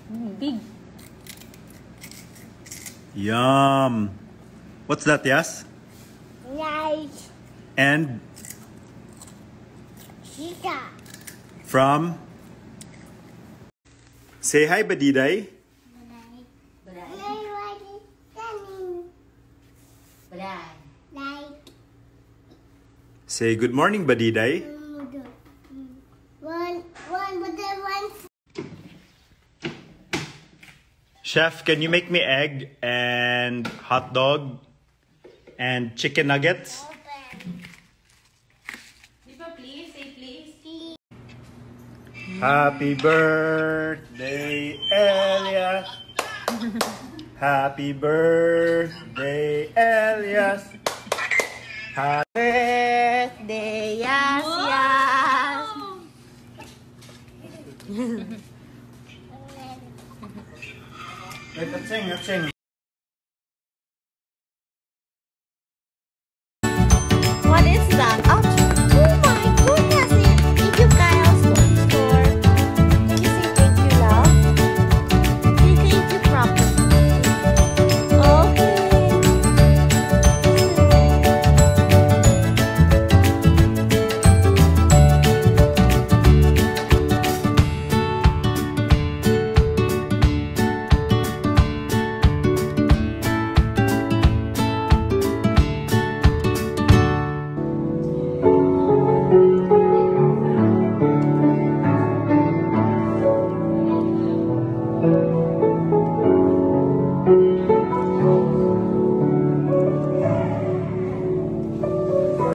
Big. Yum. What's that, Yas? Nice. And Chica. from? Say hi, Badiday. Say good morning, Badiday. One. Chef, can you make me egg and hot dog and chicken nuggets? Please, say please. Happy birthday, Elias. Happy birthday, Elias. Happy Birthday, Yas. Let's sing, let's sing.